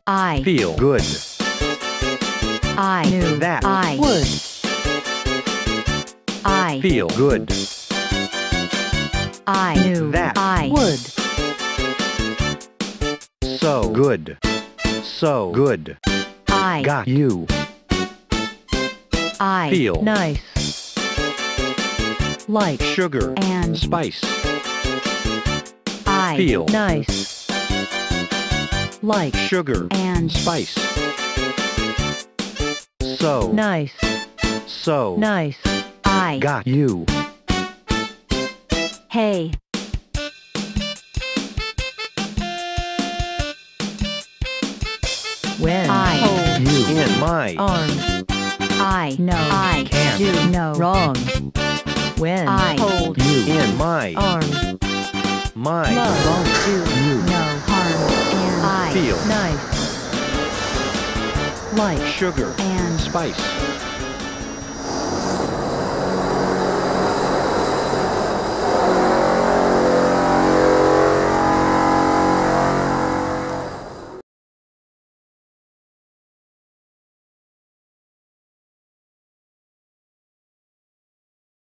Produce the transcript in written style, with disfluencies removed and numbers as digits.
I feel good. I knew That I would. I Feel good. I knew That I would. So good. So good. I Got you. I Feel nice. Like sugar and spice. I Feel nice. Like Sugar and spice. So nice. So Nice. I got you. hey. When I hold You in my arms, I know I Can't do no wrong. When I hold you in my arms, my love won't do you no harm. And I feel nice. Like sugar and spice.